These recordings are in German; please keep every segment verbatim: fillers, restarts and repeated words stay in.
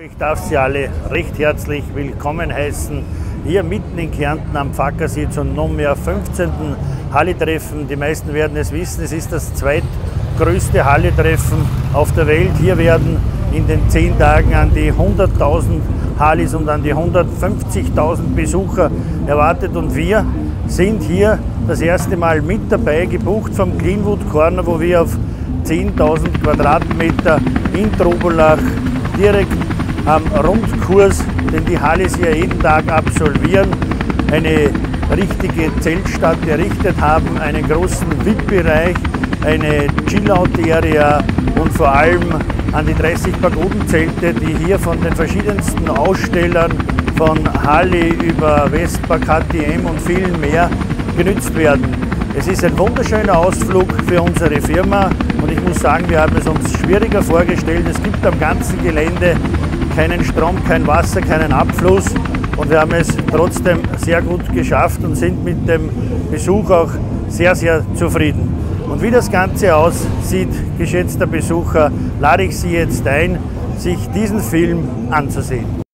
Ich darf Sie alle recht herzlich willkommen heißen, hier mitten in Kärnten am Pfackersee zum nunmehr fünfzehnten Halli-Treffen. Die meisten werden es wissen, es ist das zweitgrößte Halli-Treffen auf der Welt. Hier werden in den zehn Tagen an die hunderttausend Hallis und an die hundertfünfzigtausend Besucher erwartet. Und wir sind hier das erste Mal mit dabei, gebucht vom Cleanwood Corner, wo wir auf zehntausend Quadratmeter in Trubelach direkt am Rundkurs, den die Hallis hier jeden Tag absolvieren, eine richtige Zeltstadt errichtet haben, einen großen V I P-Bereich, eine Chill-Out-Area und vor allem an die dreißig Pagodenzelte, die hier von den verschiedensten Ausstellern von Halli über Vespa, K T M und vielen mehr genützt werden. Es ist ein wunderschöner Ausflug für unsere Firma und ich muss sagen, wir haben es uns schwieriger vorgestellt. Es gibt am ganzen Gelände keinen Strom, kein Wasser, keinen Abfluss und wir haben es trotzdem sehr gut geschafft und sind mit dem Besuch auch sehr, sehr zufrieden. Und wie das Ganze aussieht, geschätzter Besucher, lade ich Sie jetzt ein, sich diesen Film anzusehen.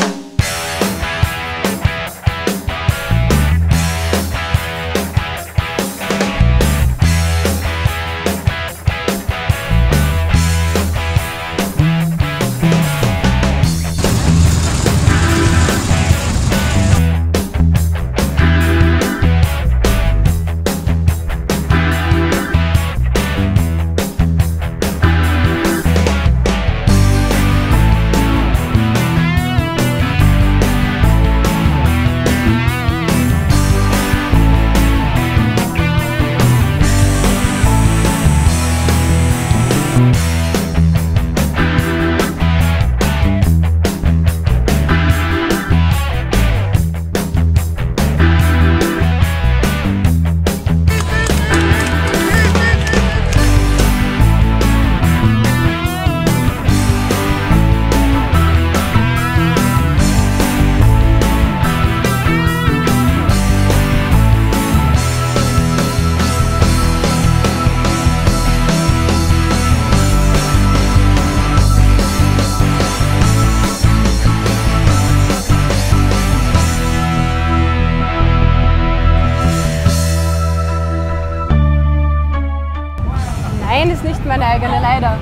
Nein, ist nicht meine eigene, leider.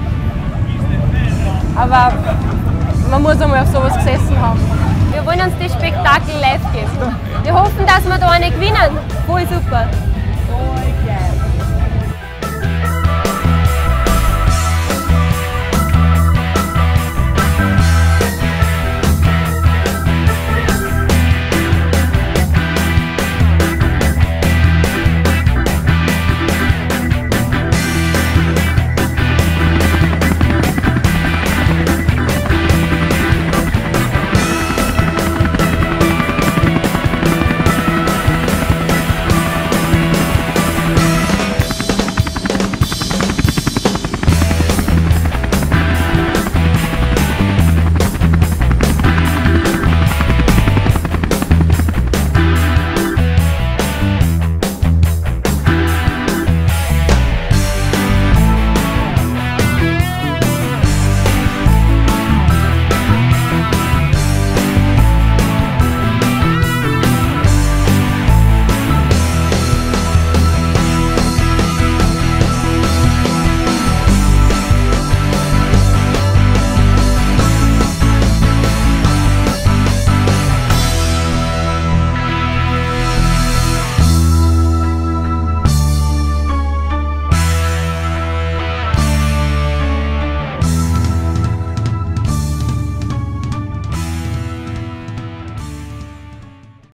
Aber man muss einmal auf sowas gesessen haben. Wir wollen uns das Spektakel live geben. Wir hoffen, dass wir da eine gewinnen. Voll super.